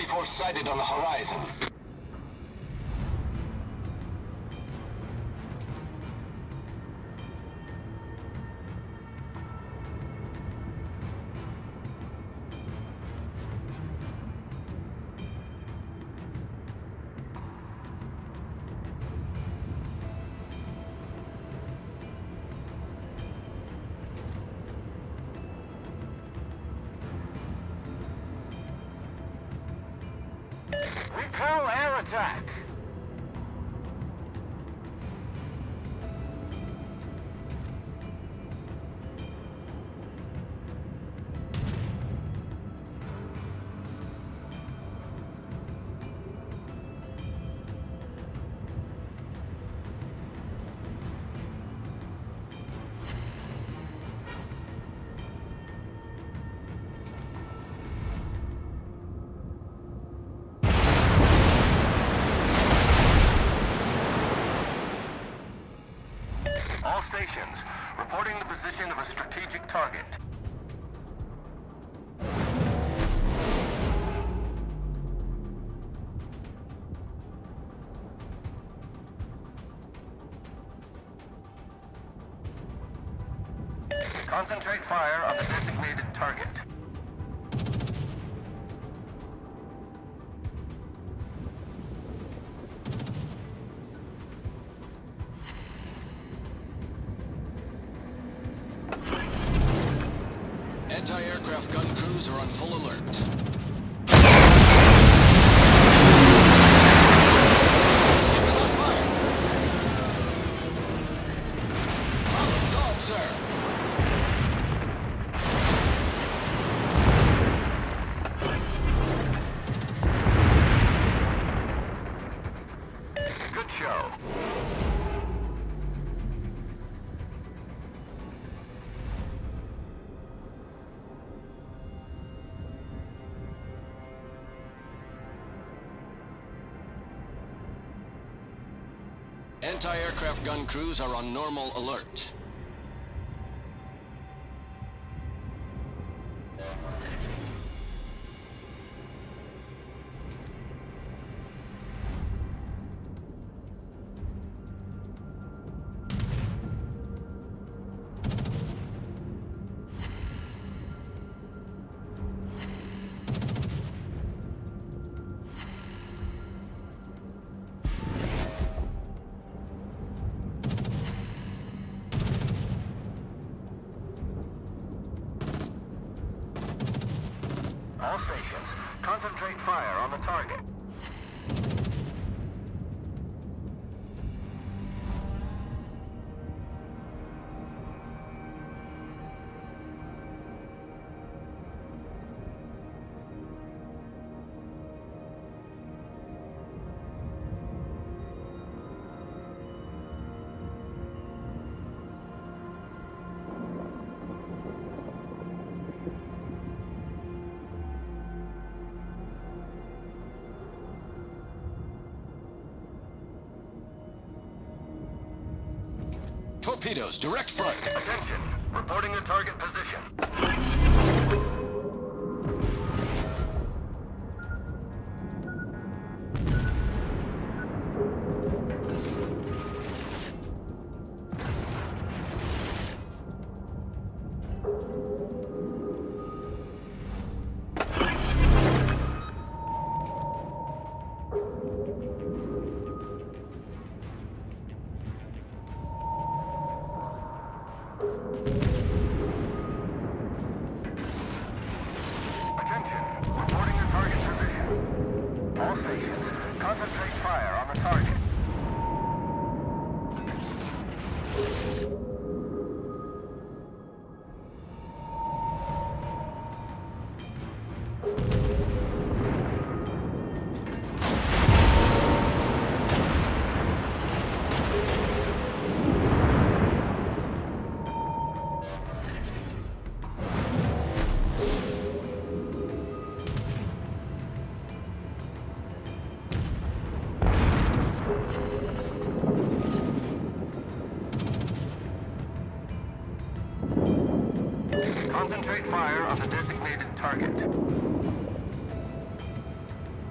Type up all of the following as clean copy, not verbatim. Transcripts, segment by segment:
Enemy force sighted on the horizon. Repel air attack! All stations, reporting the position of a strategic target. Concentrate fire on the designated target. Anti-aircraft gun crews are on full alert. Ship is on fire! Problem solved, sir! Good show. Anti-aircraft gun crews are on normal alert. All stations, concentrate fire on the target. Torpedoes, direct front. Attention, reporting a target position. Attention, reporting the target position. All stations, concentrate fire on the target. Concentrate fire on the designated target.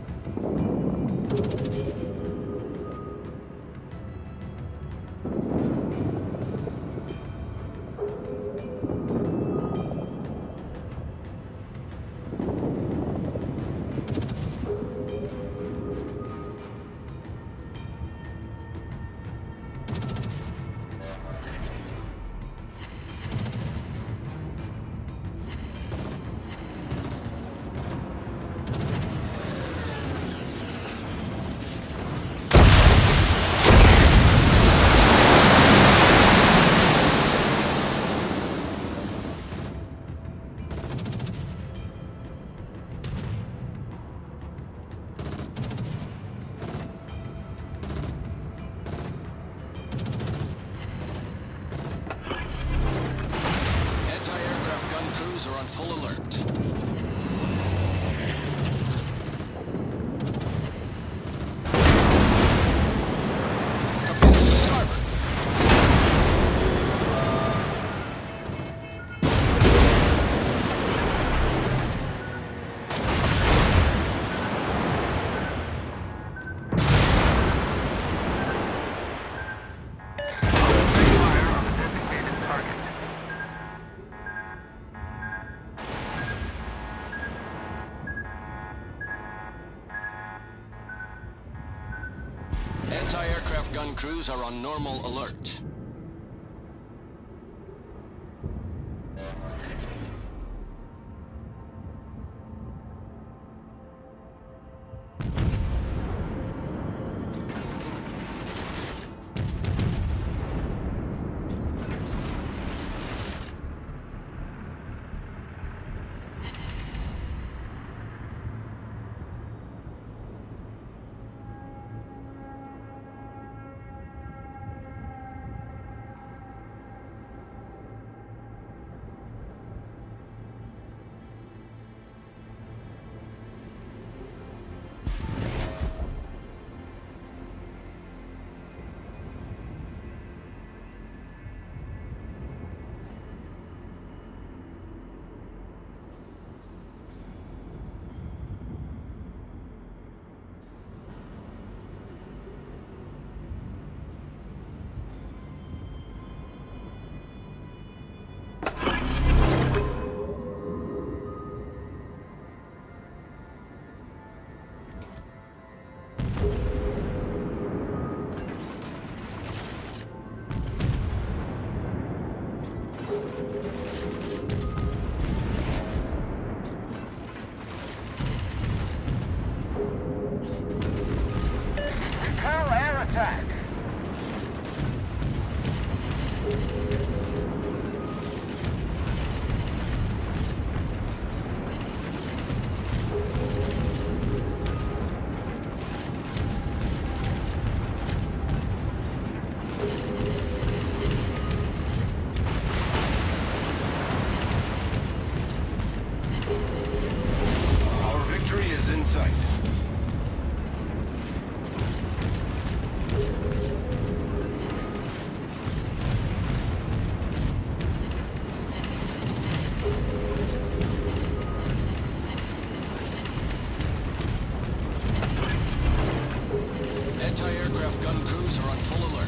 full alert. Torpedoes to starboard. Fire on the designated target. Anti-aircraft gun crews are on normal alert. Repel air attack. Our victory is in sight. Anti-aircraft gun crews are on full alert.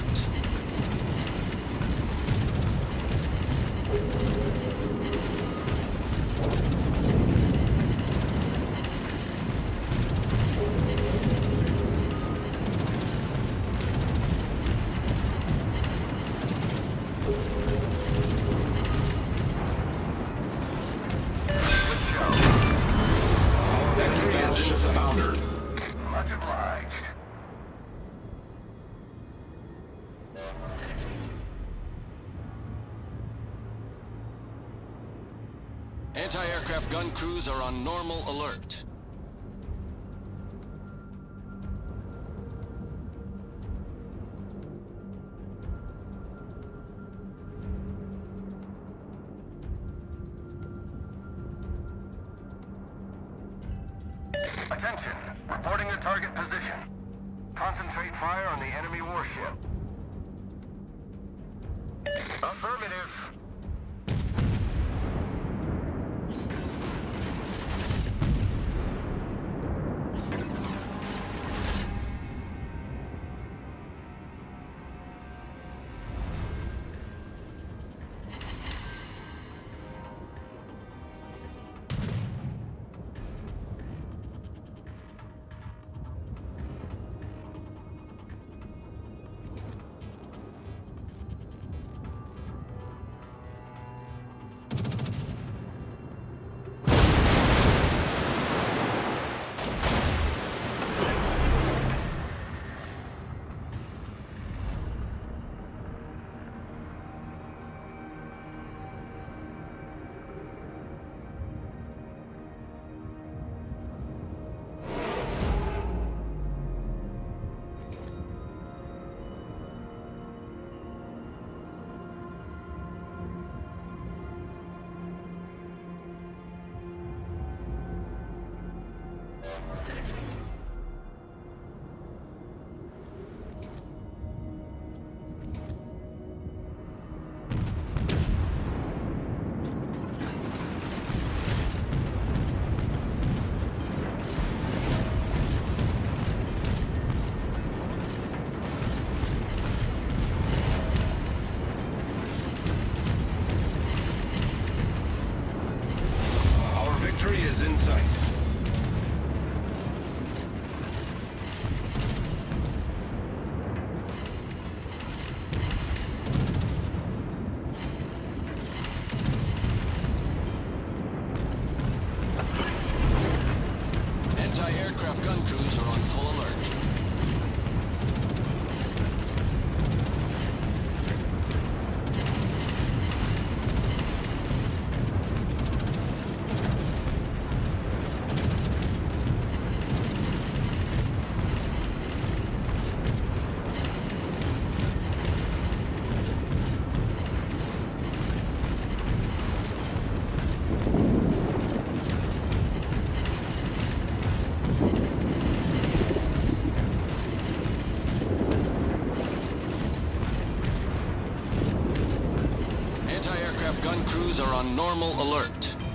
Good show. Victory is in sight. Much obliged. Anti-aircraft gun crews are on normal alert. Attention. Reporting a target position. Concentrate fire on the enemy warship. Affirmative. Victory is in sight. Anti-aircraft gun crews are on full alert. Anti-aircraft gun crews are on normal alert.